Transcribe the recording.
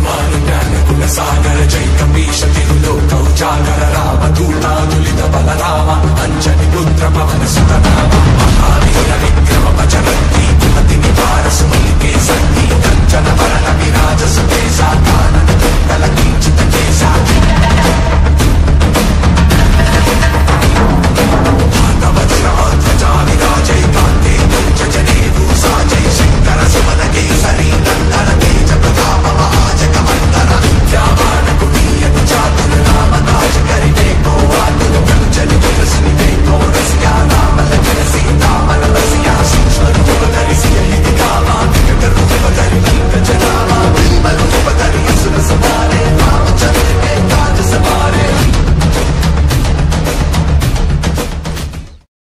सागर जय कपीश तिरुलोकौ जागर राम दूतादुलित बलराम अंजनी पुत्र पवन सुत नाम महावीर विक्रम बजरंगी कुमति निवार सुमति